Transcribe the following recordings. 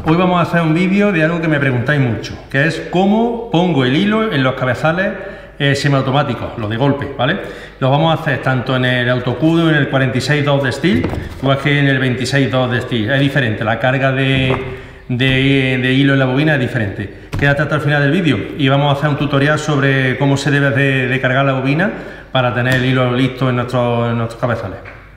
Hoy vamos a hacer un vídeo de algo que me preguntáis mucho, que es cómo pongo el hilo en los cabezales semiautomáticos, los de golpe, ¿vale? Lo vamos a hacer tanto en el autocudo, en el 46.2 de Stihl, igual que en el 26.2 de Stihl. Es diferente, la carga de hilo en la bobina es diferente. Quédate hasta el final del vídeo y vamos a hacer un tutorial sobre cómo se debe de cargar la bobina para tener el hilo listo en nuestros cabezales.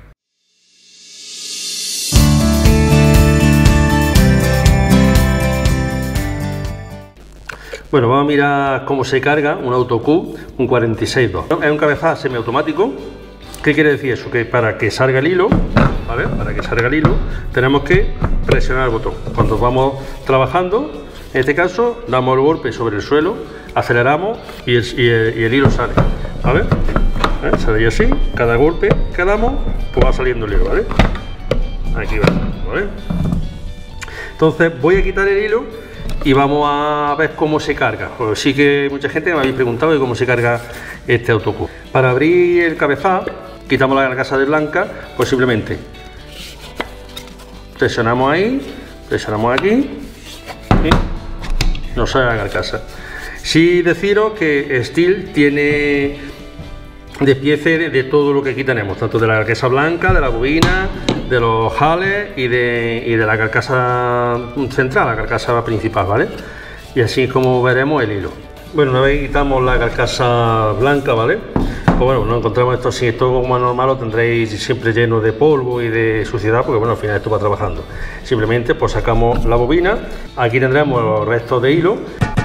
Bueno, vamos a mirar cómo se carga un autocube, un 46.2. Es un cabezal semiautomático. ¿Qué quiere decir eso? Que para que salga el hilo, ¿vale? Para que salga el hilo, tenemos que presionar el botón. Cuando vamos trabajando, en este caso, damos el golpe sobre el suelo, aceleramos y el hilo sale, ¿vale? Sale así, cada golpe que damos, pues va saliendo el hilo, ¿vale? Aquí va, ¿vale? Entonces voy a quitar el hilo y vamos a ver cómo se carga. Pues sí que mucha gente me habéis preguntado de cómo se carga este autocube. Para abrir el cabezal, quitamos la carcasa de blanca, pues simplemente presionamos ahí, presionamos aquí y nos sale la carcasa. Sí deciros que Stihl tiene despiece de todo lo que aquí tenemos, tanto de la carcasa blanca, de la bobina, de los jales y de la carcasa central, la carcasa principal, ¿vale? Y así es como veremos el hilo. Bueno, una vez quitamos la carcasa blanca, ¿vale? Pues bueno, no encontramos esto así, esto como normal lo tendréis siempre lleno de polvo y de suciedad, porque bueno, al final esto va trabajando. Simplemente pues sacamos la bobina, aquí tendremos los restos de hilo.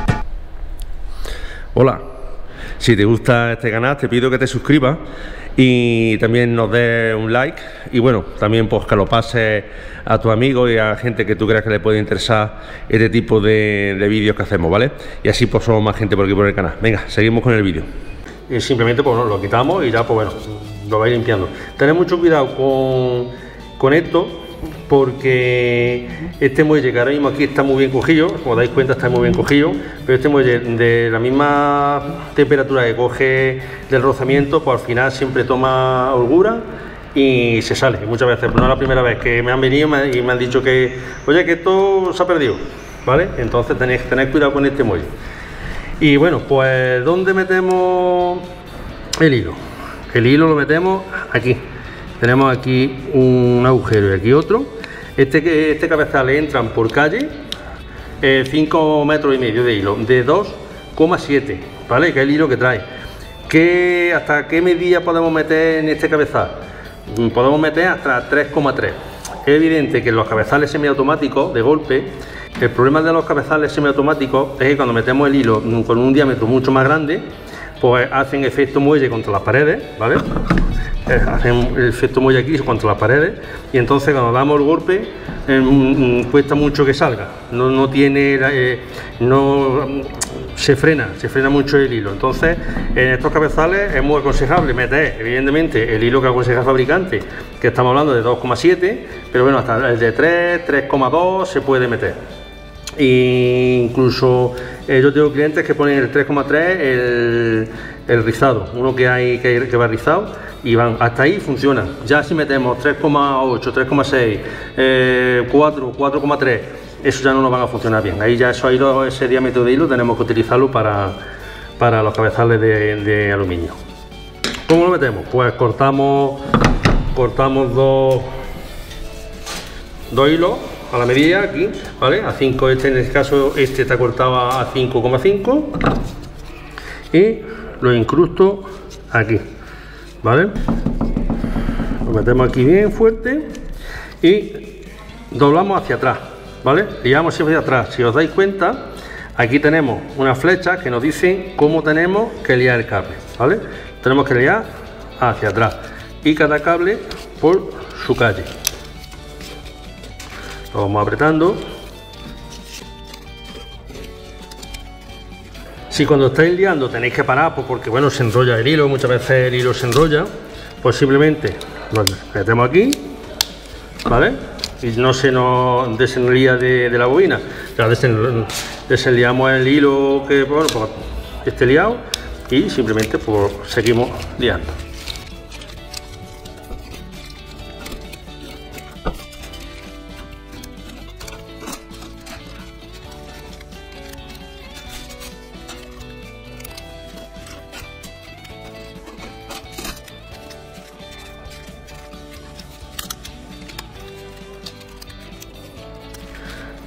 Hola. Si te gusta este canal te pido que te suscribas y también nos des un like y bueno, también pues que lo pases a tus amigos y a gente que tú creas que le puede interesar este tipo de vídeos que hacemos, ¿vale? Y así pues somos más gente por aquí por el canal. Venga, seguimos con el vídeo. Y simplemente pues lo quitamos y ya pues bueno, lo vais limpiando. Tened mucho cuidado con esto, porque este muelle que ahora mismo aquí está muy bien cogido, como dais cuenta está muy bien cogido, pero este muelle de la misma temperatura que coge del rozamiento, pues al final siempre toma holgura y se sale. Y muchas veces, no es la primera vez que me han venido y me han dicho que, oye, que esto se ha perdido, ¿vale? Entonces tenéis que tener cuidado con este muelle. Y bueno, pues ¿dónde metemos el hilo? El hilo lo metemos aquí. Tenemos aquí un agujero y aquí otro. Este cabezal le entran por calle 5,5 metros de hilo, de 2,7, ¿vale? Que es el hilo que trae. ¿Hasta qué medida podemos meter en este cabezal? Podemos meter hasta 3,3. Es evidente que en los cabezales semiautomáticos de golpe, el problema de los cabezales semiautomáticos es que cuando metemos el hilo con un diámetro mucho más grande, pues hacen efecto muelle contra las paredes, ¿vale? Hacen el efecto muelle aquí contra las paredes y entonces cuando damos el golpe cuesta mucho que salga, se frena mucho el hilo. Entonces en estos cabezales es muy aconsejable meter evidentemente el hilo que aconseja el fabricante, que estamos hablando de 2,7, pero bueno, hasta el de 3, 3,2 se puede meter. E incluso yo tengo clientes que ponen el 3,3 el rizado, uno que va rizado, y van hasta ahí, funciona. Ya si metemos 3,8, 3,6, 4, 4,3, eso ya no nos van a funcionar bien. Ahí ya ese diámetro de hilo tenemos que utilizarlo para los cabezales de aluminio. ¿Cómo lo metemos? Pues cortamos dos hilos a la medida aquí, ¿vale? A 5, en este caso este está cortado a 5,5 y lo incrusto aquí, ¿vale? Lo metemos aquí bien fuerte y doblamos hacia atrás, ¿vale? Liamos siempre hacia atrás. Si os dais cuenta, aquí tenemos una flecha que nos dice cómo tenemos que liar el cable, ¿vale? Tenemos que liar hacia atrás y cada cable por su calle. Lo vamos apretando. Si cuando estáis liando tenéis que parar, pues porque bueno, se enrolla el hilo, muchas veces el hilo se enrolla, pues simplemente lo metemos aquí, ¿vale? Y no se nos desenlía de la bobina. Ya desenliamos el hilo que bueno, pues esté liado y simplemente pues seguimos liando.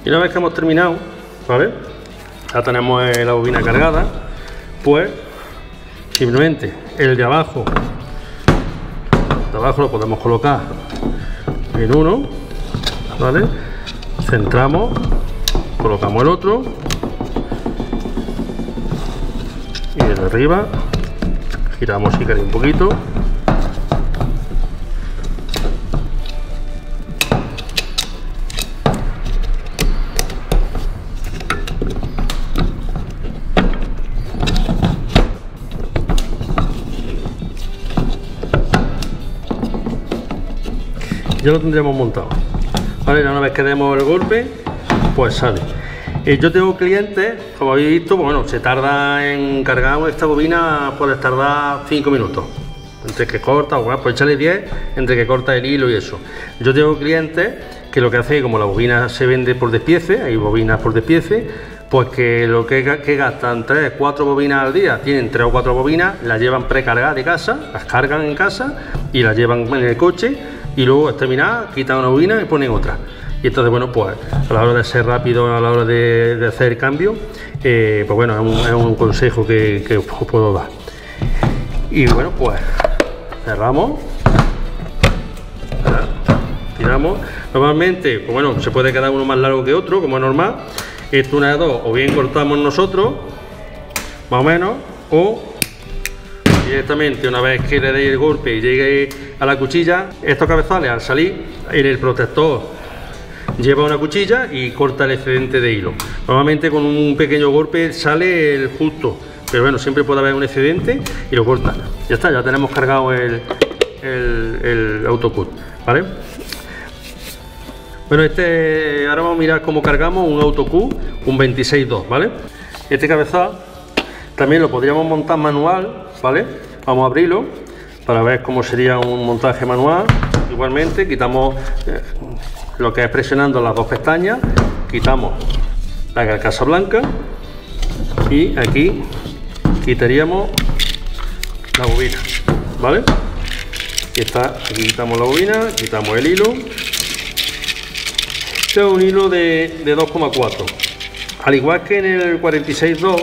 Y una vez que hemos terminado, ¿vale? Ya tenemos la bobina cargada, pues simplemente el de abajo lo podemos colocar en uno, ¿vale? Centramos, colocamos el otro y desde arriba giramos si queréis un poquito. Ya lo tendríamos montado, ¿vale? Una vez que demos el golpe, pues sale. Yo tengo clientes, como habéis visto, bueno, se tarda en cargar esta bobina, puede tardar 5 minutos. Entre que corta, o bueno, pues echarle 10, entre que corta el hilo y eso. Yo tengo clientes que lo que hace, como la bobina se vende por despiece, hay bobinas por despiece, pues que lo que gastan 3, 4 bobinas al día, tienen 3 o 4 bobinas, las llevan precargadas de casa, las cargan en casa y las llevan en el coche. Y luego al terminar quitan una bobina y ponen otra. Y entonces, bueno, pues a la hora de ser rápido, a la hora de hacer el cambio, pues bueno, es un consejo que os puedo dar. Y bueno, pues cerramos, tiramos. Normalmente, pues bueno, se puede quedar uno más largo que otro, como es normal. Esto una de dos, o bien cortamos nosotros, más o menos, o directamente una vez que le deis el golpe y llegue a la cuchilla, estos cabezales al salir en el protector lleva una cuchilla y corta el excedente de hilo. Normalmente con un pequeño golpe sale el justo, pero bueno, siempre puede haber un excedente y lo corta. Ya está, ya tenemos cargado el autocut, ¿vale? Bueno, ahora vamos a mirar cómo cargamos un autocut, un 26.2, ¿vale? Este cabezal también lo podríamos montar manual, ¿vale? Vamos a abrirlo para ver cómo sería un montaje manual. Igualmente quitamos lo que es presionando las dos pestañas, quitamos la carcasa blanca y aquí quitaríamos la bobina, ¿vale? Aquí está, aquí quitamos la bobina, quitamos el hilo. Este es un hilo de 2,4. Al igual que en el 46.2,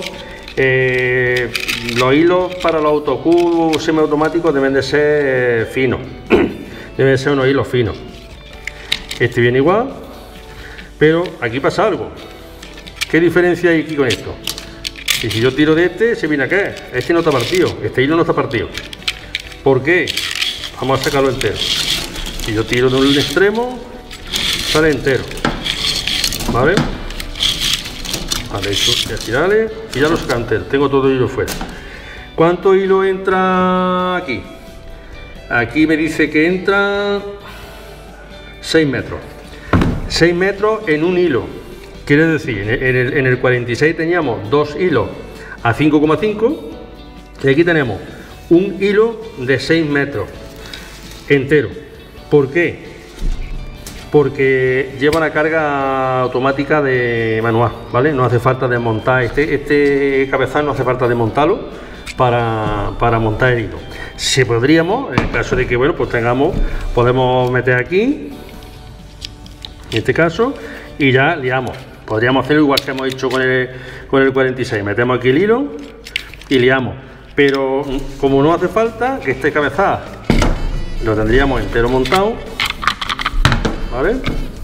los hilos para los autocut semiautomáticos deben de ser finos, deben de ser unos hilos finos. Este viene igual, pero aquí pasa algo. ¿Qué diferencia hay aquí con esto? Y si yo tiro de este, se viene acá. Este no está partido, este hilo no está partido. ¿Por qué? Vamos a sacarlo entero. Si yo tiro de un extremo, sale entero, ¿vale? Vale, esto voy a tirarle y ya lo saca entero. Tengo todo el hilo fuera. ¿Cuánto hilo entra aquí? Aquí me dice que entra 6 metros. 6 metros en un hilo. Quiere decir, en el 46 teníamos 2 hilos a 5,5 y aquí tenemos un hilo de 6 metros entero. ¿Por qué? Porque lleva la carga automática de manual, ¿vale? No hace falta desmontar este cabezal, no hace falta desmontarlo para montar el hilo. Si podríamos, en el caso de que, bueno, pues podemos meter aquí, en este caso, y ya liamos. Podríamos hacerlo igual que hemos hecho con el 46. Metemos aquí el hilo y liamos. Pero como no hace falta, que este cabezal lo tendríamos entero montado, ¿vale?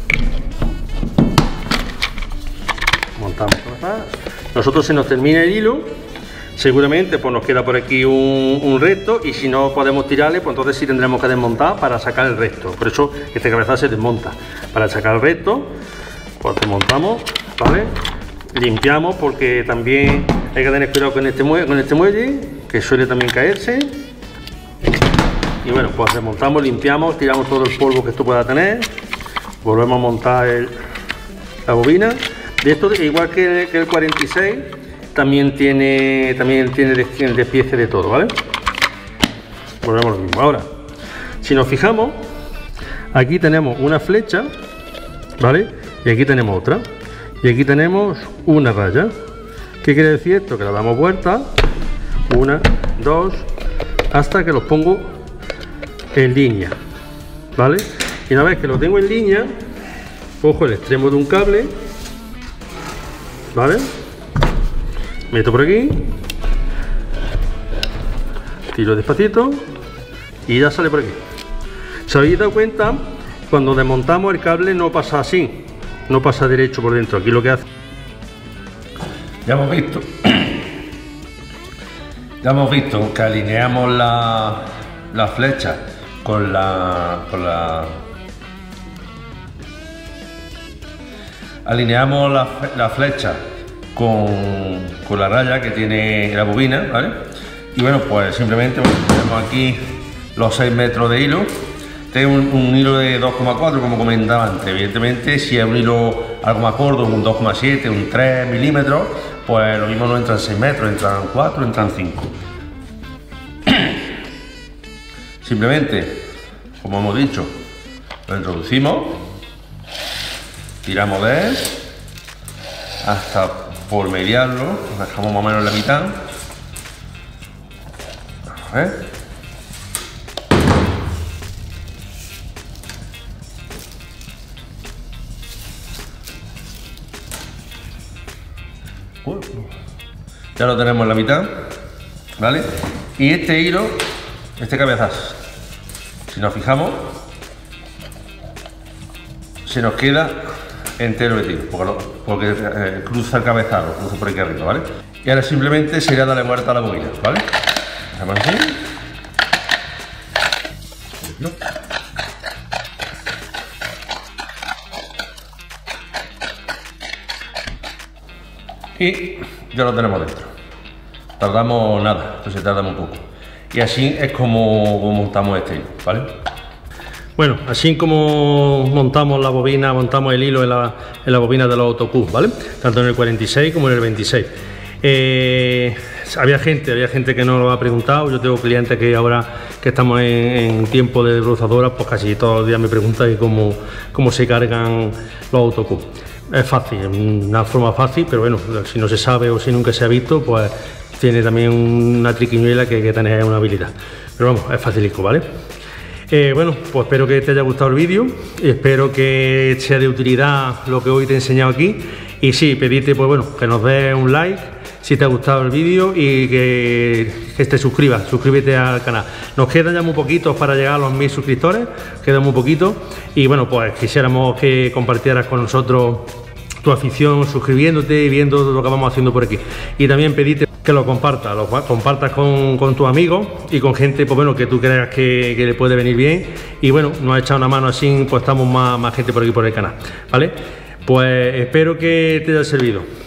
Montamos cabezal. Nosotros se nos termina el hilo, seguramente pues nos queda por aquí un resto, y si no podemos tirarle, pues entonces sí tendremos que desmontar para sacar el resto. Por eso este cabezal se desmonta. Para sacar el resto, pues desmontamos, ¿vale? Limpiamos, porque también hay que tener cuidado con este muelle, que suele también caerse. Y bueno, pues desmontamos, limpiamos, tiramos todo el polvo que esto pueda tener. Volvemos a montar la bobina. De esto, igual que el 46, también tiene el despiece de todo, ¿vale? Volvemos a lo mismo. Ahora, si nos fijamos, aquí tenemos una flecha, ¿vale? Y aquí tenemos otra. Y aquí tenemos una raya. ¿Qué quiere decir esto? Que la damos vuelta, 1, 2, hasta que los pongo en línea, ¿vale? Y una vez que lo tengo en línea, cojo el extremo de un cable ¿vale? Meto por aquí, tiro despacito y ya sale por aquí. ¿Se habéis dado cuenta? Cuando desmontamos el cable no pasa así, no pasa derecho por dentro. Aquí lo que hace... Ya hemos visto que alineamos la flecha con alineamos la flecha con la raya que tiene la bobina, ¿vale? Y bueno, pues simplemente tenemos aquí los 6 metros de hilo. Tengo un hilo de 2,4 como comentaba antes. Evidentemente, si es un hilo algo más corto, un 2,7, un 3 milímetros, pues lo mismo no entran 6 metros, entran 4, entran 5. Simplemente, como hemos dicho, lo introducimos, tiramos de él hasta por mediarlo, lo dejamos más o menos en la mitad. A ver. Ya lo tenemos en la mitad, ¿vale? Y este hilo, este cabezazo, si nos fijamos, se nos queda entero metido, porque cruza el cabezal, cruza por aquí arriba, ¿vale? Y ahora simplemente sería darle vuelta a la bobina, ¿vale? Hacemos así. Y ya lo tenemos dentro. Tardamos nada, entonces tardamos un poco. Y así es como montamos este hilo, ¿vale? Bueno, así como montamos la bobina, montamos el hilo en la bobina de los autocubs, ¿vale? Tanto en el 46 como en el 26. Había gente que no lo ha preguntado. Yo tengo clientes que ahora que estamos en tiempo de rozadoras, pues casi todos los días me preguntan cómo se cargan los autocubs. Es fácil, una forma fácil, pero bueno, si no se sabe o si nunca se ha visto, pues tiene también una triquiñuela que hay que tener una habilidad. Pero vamos, es facilico, ¿vale? Bueno, pues espero que te haya gustado el vídeo, espero que sea de utilidad lo que hoy te he enseñado aquí. Y sí, pedirte pues bueno, que nos des un like si te ha gustado el vídeo y que te suscríbete al canal. Nos quedan ya muy poquitos para llegar a los 1000 suscriptores, queda muy poquito. Y bueno, pues quisiéramos que compartieras con nosotros tu afición suscribiéndote y viendo lo que vamos haciendo por aquí. Y también pedirte que lo compartas con tus amigos y con gente pues bueno, que tú creas que le puede venir bien. Y bueno, nos ha echado una mano así, pues estamos más gente por aquí por el canal, ¿vale? Pues espero que te haya servido.